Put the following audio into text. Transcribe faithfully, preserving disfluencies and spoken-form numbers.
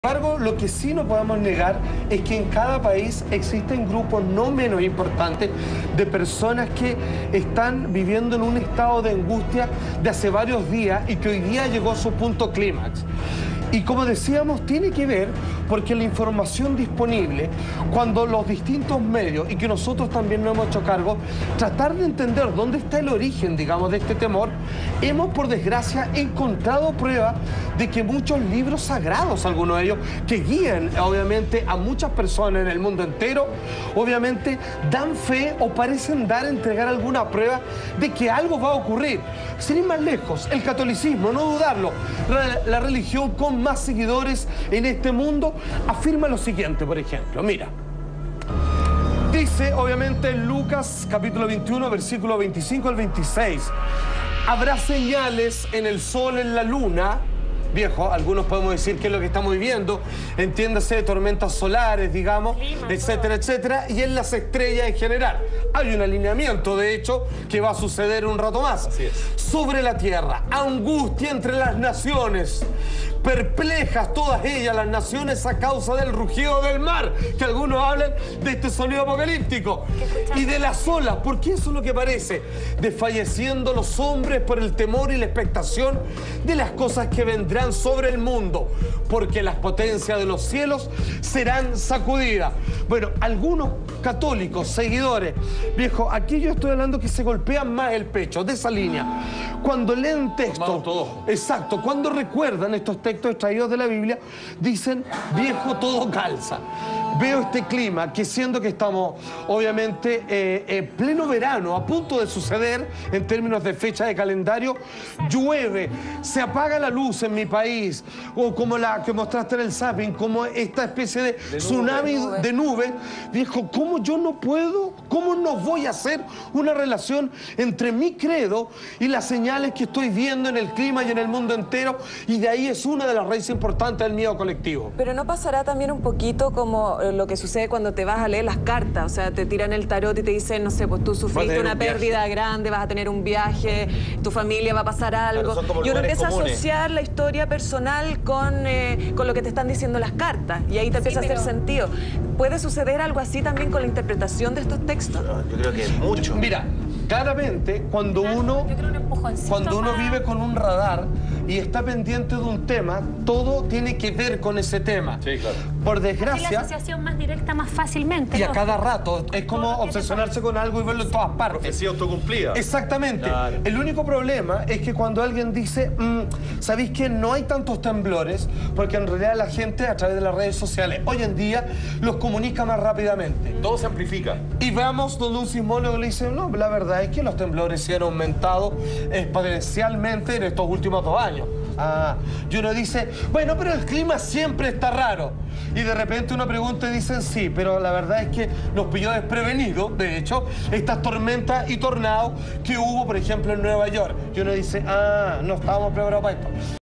Sin embargo, lo que sí no podemos negar es que en cada país existen grupos no menos importantes de personas que están viviendo en un estado de angustia de hace varios días y que hoy día llegó a su punto clímax. Y como decíamos, tiene que ver porque la información disponible, cuando los distintos medios, y que nosotros también nos hemos hecho cargo, tratar de entender dónde está el origen, digamos, de este temor, hemos, por desgracia, encontrado pruebas de que muchos libros sagrados, algunos de ellos, que guían, obviamente, a muchas personas en el mundo entero, obviamente, dan fe o parecen dar, entregar alguna prueba de que algo va a ocurrir. Sin ir más lejos, el catolicismo, no dudarlo, la religión con más seguidores en este mundo, afirma lo siguiente, por ejemplo, mira. Dice, obviamente, en Lucas, capítulo veintiuno, versículo veinticinco al veintiséis, habrá señales en el sol, en la luna. Viejo, algunos podemos decir que es lo que estamos viviendo, entiéndase de tormentas solares, digamos, clima, etcétera, todo. etcétera, y en las estrellas en general. Hay un alineamiento, de hecho, que va a suceder un rato más. Así es. Sobre la tierra, angustia entre las naciones, perplejas todas ellas las naciones a causa del rugido del mar, que algunos hablan de este sonido apocalíptico, y de las olas, porque eso es lo que parece, desfalleciendo los hombres por el temor y la expectación de las cosas que vendrán sobre el mundo, porque las potencias de los cielos serán sacudidas. Bueno, algunos católicos, seguidores, viejo, aquí yo estoy hablando que se golpean más el pecho, de esa línea. Cuando leen texto, exacto, cuando recuerdan estos textos extraídos de la Biblia, dicen, viejo, todo calza. Veo este clima, que siendo que estamos, obviamente, eh, en pleno verano, a punto de suceder, en términos de fecha de calendario, llueve, se apaga la luz en mi país, o como la que mostraste en el zapping, como esta especie de, de tsunami nube. de nube, viejo, ¿cómo yo no puedo, cómo no voy a hacer una relación entre mi credo y las señales que estoy viendo en el clima y en el mundo entero? Y de ahí es una de las raíces importantes del miedo colectivo. Pero ¿no pasará también un poquito como lo que sucede cuando te vas a leer las cartas? O sea, te tiran el tarot y te dicen, no sé, pues tú sufriste una pérdida grande, vas a tener un viaje, tu familia va a pasar algo. Claro, y uno empieza comunes. a asociar la historia personal con, eh, con lo que te están diciendo las cartas. Y ahí te empieza sí, pero... a hacer sentido. ¿Puede suceder algo así también con la interpretación de estos textos? No, yo creo que es mucho. Mira, claramente, cuando uno, cuando uno vive con un radar y está pendiente de un tema, todo tiene que ver con ese tema. Sí, claro. Por desgracia... Es la asociación más directa, más fácilmente. Y a cada rato. Es como obsesionarse con algo y verlo en todas partes. Profecía autocumplida. Exactamente. Claro. El único problema es que cuando alguien dice, mmm, ¿sabéis que no hay tantos temblores? Porque en realidad la gente, a través de las redes sociales, hoy en día, los comunica más rápidamente. Todo se amplifica. Y vamos donde un sismólogo le dice, no, la verdad es que los temblores se han aumentado exponencialmente en estos últimos dos años. Ah, y uno dice, bueno, pero el clima siempre está raro. Y de repente uno pregunta y dicen, sí, pero la verdad es que nos pilló desprevenidos, de hecho, estas tormentas y tornados que hubo, por ejemplo, en Nueva York. Y uno dice, ah, no estábamos preparados para esto.